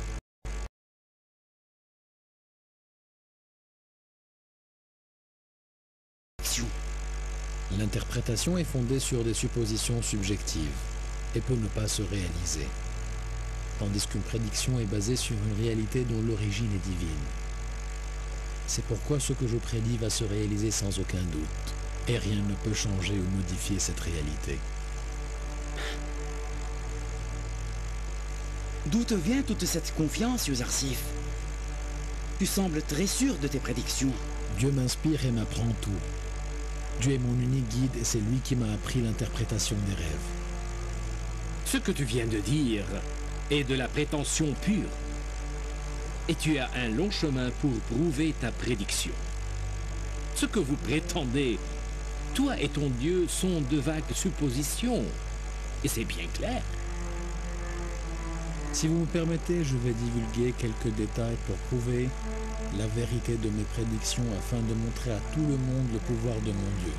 L'interprétation est fondée sur des suppositions subjectives et peut ne pas se réaliser, tandis qu'une prédiction est basée sur une réalité dont l'origine est divine. C'est pourquoi ce que je prédis va se réaliser sans aucun doute, et rien ne peut changer ou modifier cette réalité. D'où te vient toute cette confiance, Yuzarsif? Tu sembles très sûr de tes prédictions. Dieu m'inspire et m'apprend tout. Dieu est mon unique guide et c'est lui qui m'a appris l'interprétation des rêves. Ce que tu viens de dire est de la prétention pure. Et tu as un long chemin pour prouver ta prédiction. Ce que vous prétendez, toi et ton Dieu, sont de vagues suppositions. Et c'est bien clair. Si vous me permettez, je vais divulguer quelques détails pour prouver la vérité de mes prédictions afin de montrer à tout le monde le pouvoir de mon Dieu.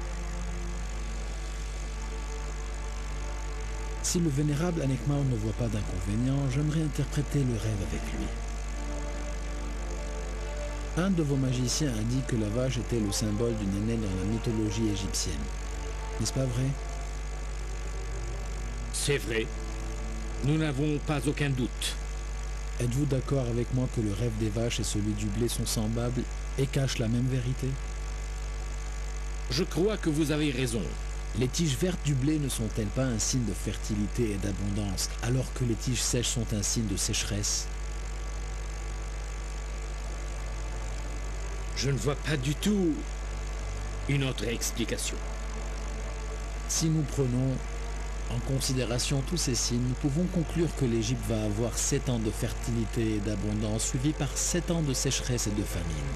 Si le vénérable Anekmao ne voit pas d'inconvénient, j'aimerais interpréter le rêve avec lui. Un de vos magiciens a dit que la vache était le symbole d'une année dans la mythologie égyptienne. N'est-ce pas vrai? C'est vrai. Nous n'avons pas aucun doute. Êtes-vous d'accord avec moi que le rêve des vaches et celui du blé sont semblables et cachent la même vérité? Je crois que vous avez raison. Les tiges vertes du blé ne sont-elles pas un signe de fertilité et d'abondance, alors que les tiges sèches sont un signe de sécheresse? Je ne vois pas du tout une autre explication. Si nous prenons en considération tous ces signes, nous pouvons conclure que l'Égypte va avoir 7 ans de fertilité et d'abondance, suivis par 7 ans de sécheresse et de famine.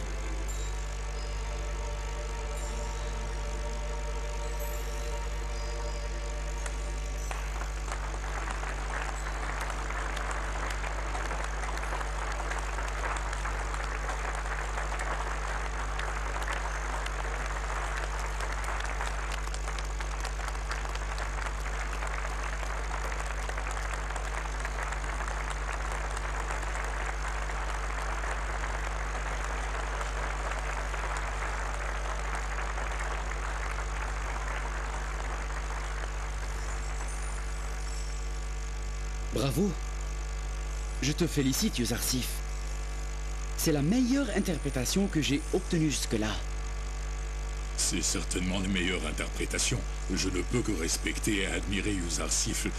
Bravo. Je te félicite, Yuzarsif. C'est la meilleure interprétation que j'ai obtenue jusque-là. C'est certainement la meilleure interprétation. Je ne peux que respecter et admirer Yuzarsif.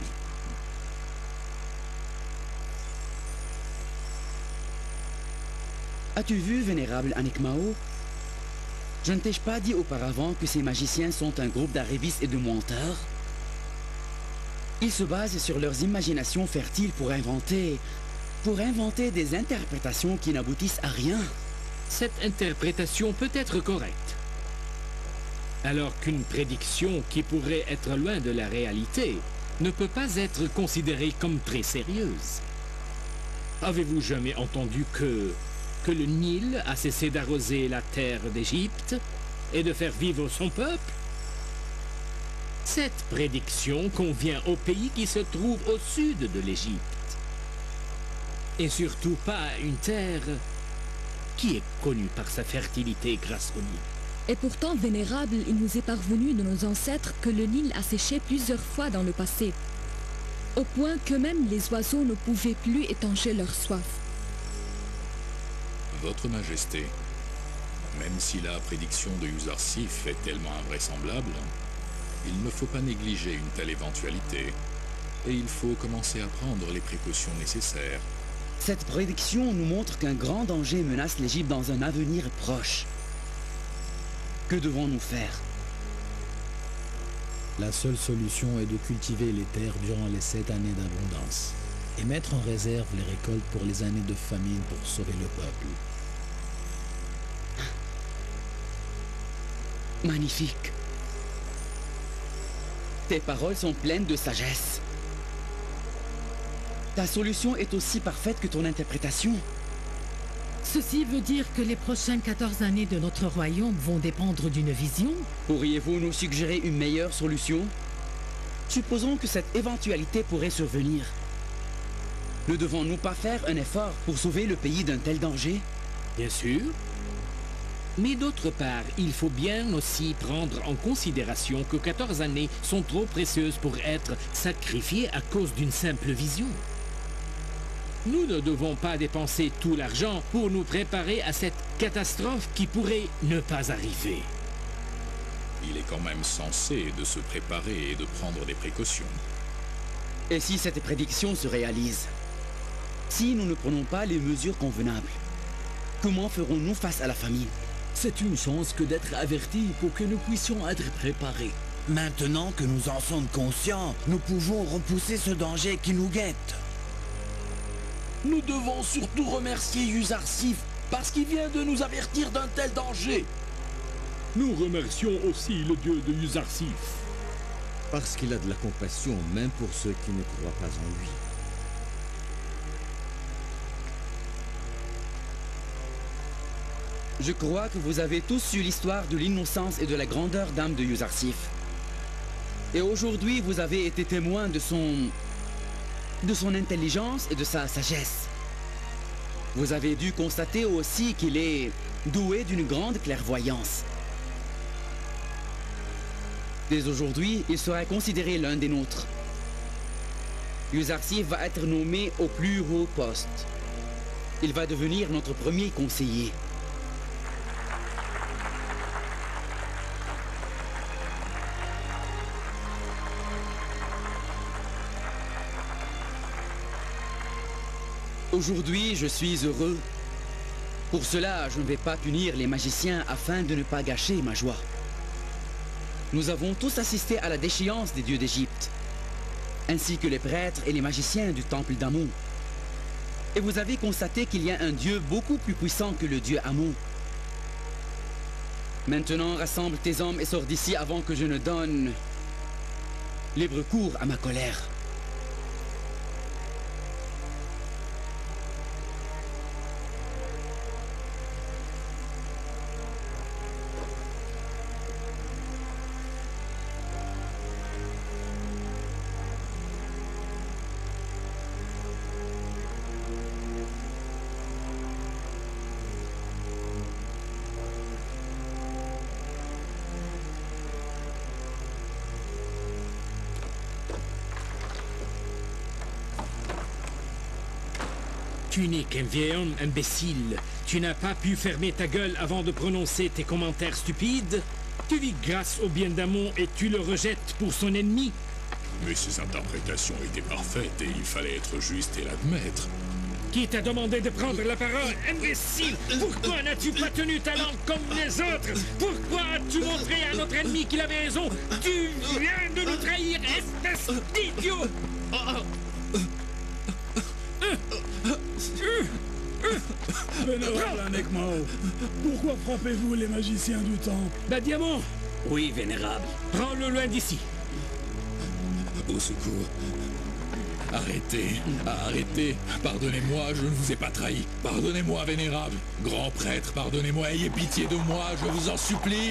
As-tu vu, vénérable Anekmao? Je ne t'ai-je pas dit auparavant que ces magiciens sont un groupe d'arrivistes et de menteurs? Ils se basent sur leurs imaginations fertiles pour inventer des interprétations qui n'aboutissent à rien. Cette interprétation peut être correcte. Alors qu'une prédiction qui pourrait être loin de la réalité ne peut pas être considérée comme très sérieuse. Avez-vous jamais entendu que le Nil a cessé d'arroser la terre d'Égypte et de faire vivre son peuple? Cette prédiction convient au pays qui se trouve au sud de l'Égypte. Et surtout pas à une terre qui est connue par sa fertilité grâce au Nil. Et pourtant, vénérable, il nous est parvenu de nos ancêtres que le Nil a séché plusieurs fois dans le passé, au point que même les oiseaux ne pouvaient plus étancher leur soif. Votre Majesté, même si la prédiction de Yuzarsif est tellement invraisemblable, il ne faut pas négliger une telle éventualité, et il faut commencer à prendre les précautions nécessaires. Cette prédiction nous montre qu'un grand danger menace l'Égypte dans un avenir proche. Que devons-nous faire? La seule solution est de cultiver les terres durant les 7 années d'abondance et mettre en réserve les récoltes pour les années de famine pour sauver le peuple. Magnifique. Tes paroles sont pleines de sagesse. Ta solution est aussi parfaite que ton interprétation. Ceci veut dire que les prochaines 14 années de notre royaume vont dépendre d'une vision? Pourriez-vous nous suggérer une meilleure solution? Supposons que cette éventualité pourrait survenir. Ne devons-nous pas faire un effort pour sauver le pays d'un tel danger? Bien sûr. Mais d'autre part, il faut bien aussi prendre en considération que 14 années sont trop précieuses pour être sacrifiées à cause d'une simple vision. Nous ne devons pas dépenser tout l'argent pour nous préparer à cette catastrophe qui pourrait ne pas arriver. Il est quand même censé de se préparer et de prendre des précautions. Et si cette prédiction se réalise? Si nous ne prenons pas les mesures convenables, comment ferons-nous face à la famine? C'est une chance que d'être avertis pour que nous puissions être préparés. Maintenant que nous en sommes conscients, nous pouvons repousser ce danger qui nous guette. Nous devons surtout remercier Yuzarsif parce qu'il vient de nous avertir d'un tel danger. Nous remercions aussi le dieu de Yuzarsif. Parce qu'il a de la compassion même pour ceux qui ne croient pas en lui. Je crois que vous avez tous su l'histoire de l'innocence et de la grandeur d'âme de Yuzarsif. Et aujourd'hui, vous avez été témoin de son intelligence et de sa sagesse. Vous avez dû constater aussi qu'il est doué d'une grande clairvoyance. Dès aujourd'hui, il sera considéré l'un des nôtres. Yuzarsif va être nommé au plus haut poste. Il va devenir notre premier conseiller. Aujourd'hui, je suis heureux. Pour cela, je ne vais pas punir les magiciens afin de ne pas gâcher ma joie. Nous avons tous assisté à la déchéance des dieux d'Égypte, ainsi que les prêtres et les magiciens du temple d'Amon. Et vous avez constaté qu'il y a un dieu beaucoup plus puissant que le dieu Amon. Maintenant, rassemble tes hommes et sors d'ici avant que je ne donne libre cours à ma colère. Tu n'es qu'un vieil homme imbécile. Tu n'as pas pu fermer ta gueule avant de prononcer tes commentaires stupides. Tu vis grâce au bien d'Amon et tu le rejettes pour son ennemi. Mais ses interprétations étaient parfaites et il fallait être juste et l'admettre. Qui t'a demandé de prendre la parole, imbécile? Pourquoi n'as-tu pas tenu ta langue comme les autres? Pourquoi as-tu montré à notre ennemi qu'il avait raison? Tu viens de nous trahir, espèce d'idiot! Vénérable Anekmao, pourquoi frappez-vous les magiciens du temple? Badiamon! Oui, Vénérable. Prends-le loin d'ici. Au secours. Arrêtez, arrêtez. Pardonnez-moi, je ne vous ai pas trahi. Pardonnez-moi, Vénérable. Grand prêtre, pardonnez-moi, ayez pitié de moi, je vous en supplie.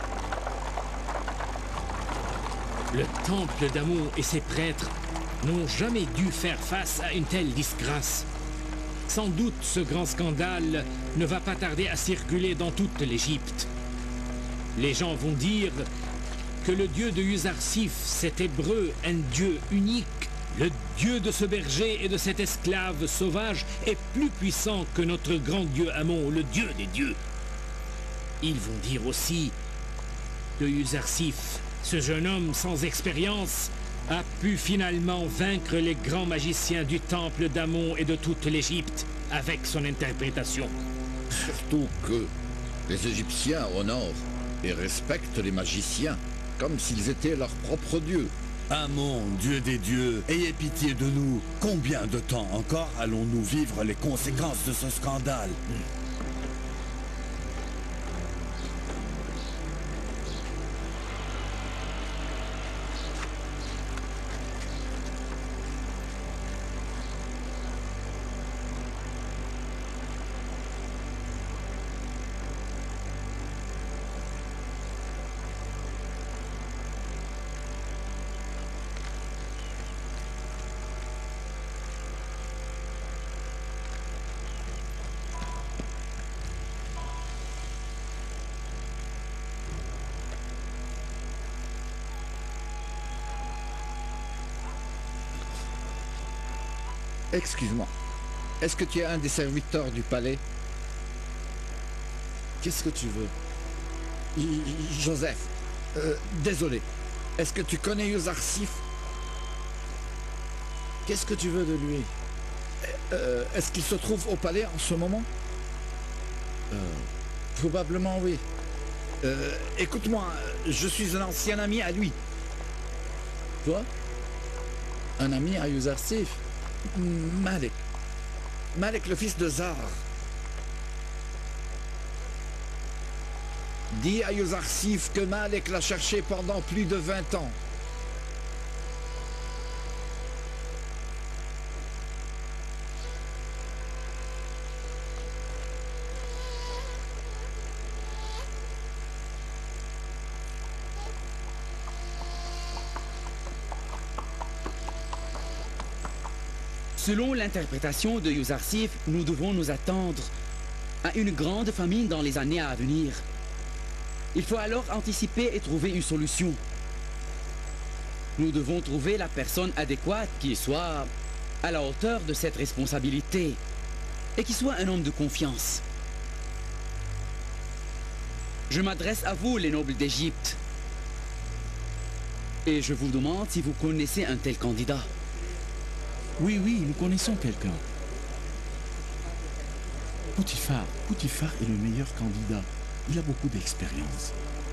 Le temple d'Amon et ses prêtres n'ont jamais dû faire face à une telle disgrâce. Sans doute, ce grand scandale ne va pas tarder à circuler dans toute l'Égypte. Les gens vont dire que le dieu de Yuzarsif, cet hébreu, un dieu unique, le dieu de ce berger et de cet esclave sauvage, est plus puissant que notre grand dieu Amon, le dieu des dieux. Ils vont dire aussi que Yuzarsif, ce jeune homme sans expérience, a pu finalement vaincre les grands magiciens du temple d'Amon et de toute l'Égypte avec son interprétation. Surtout que les Égyptiens honorent et respectent les magiciens. comme s'ils étaient leurs propres dieux. Amon, Dieu des dieux, ayez pitié de nous. Combien de temps encore allons-nous vivre les conséquences de ce scandale? Excuse-moi, est-ce que tu es un des serviteurs du palais? Qu'est-ce que tu veux? Joseph, désolé. Est-ce que tu connais Yuzarsif? Qu'est-ce que tu veux de lui? Est-ce qu'il se trouve au palais en ce moment? Probablement oui. Écoute-moi, je suis un ancien ami à lui. Toi? Un ami à Yuzarsif? Malek. Malek, le fils de Zar. Dis à Yuzarsif que Malek l'a cherché pendant plus de 20 ans. Selon l'interprétation de Yuzarsif, nous devons nous attendre à une grande famine dans les années à venir. Il faut alors anticiper et trouver une solution. Nous devons trouver la personne adéquate qui soit à la hauteur de cette responsabilité et qui soit un homme de confiance. Je m'adresse à vous, les nobles d'Égypte, et je vous demande si vous connaissez un tel candidat. Oui, nous connaissons quelqu'un. Potiphar est le meilleur candidat. Il a beaucoup d'expérience.